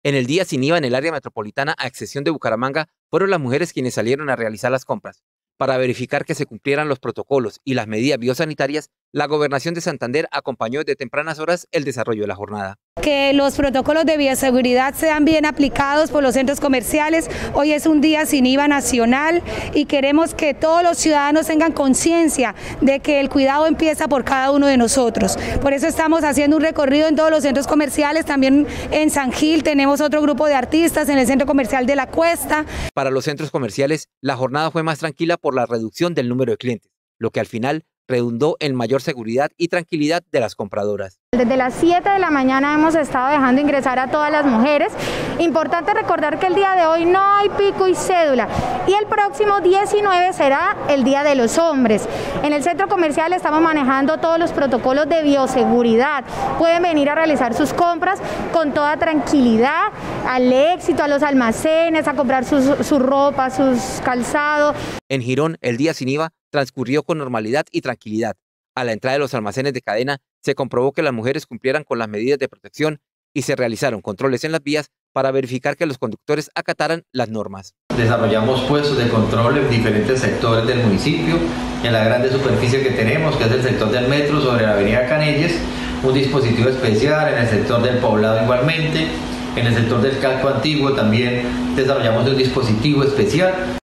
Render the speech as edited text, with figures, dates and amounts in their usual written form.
En el día sin IVA en el área metropolitana, a excepción de Bucaramanga, fueron las mujeres quienes salieron a realizar las compras. Para verificar que se cumplieran los protocolos y las medidas biosanitarias, la Gobernación de Santander acompañó desde tempranas horas el desarrollo de la jornada. Que los protocolos de bioseguridad sean bien aplicados por los centros comerciales. Hoy es un día sin IVA nacional y queremos que todos los ciudadanos tengan conciencia de que el cuidado empieza por cada uno de nosotros. Por eso estamos haciendo un recorrido en todos los centros comerciales, también en San Gil tenemos otro grupo de artistas en el centro comercial de La Cuesta. Para los centros comerciales, la jornada fue más tranquila por la reducción del número de clientes, lo que al final redundó en mayor seguridad y tranquilidad de las compradoras. Desde las 7 de la mañana hemos estado dejando ingresar a todas las mujeres. Importante recordar que el día de hoy no hay pico y cédula y el próximo 19 será el Día de los Hombres. En el centro comercial estamos manejando todos los protocolos de bioseguridad. Pueden venir a realizar sus compras con toda tranquilidad, al éxito, a los almacenes, a comprar su ropa, sus calzados. En Girón, el día sin IVA transcurrió con normalidad y tranquilidad. A la entrada de los almacenes de cadena se comprobó que las mujeres cumplieran con las medidas de protección y se realizaron controles en las vías para verificar que los conductores acataran las normas. Desarrollamos puestos de control en diferentes sectores del municipio, en la grande superficie que tenemos, que es el sector del metro sobre la avenida Canelles, un dispositivo especial en el sector del poblado igualmente, en el sector del casco antiguo también desarrollamos un dispositivo especial.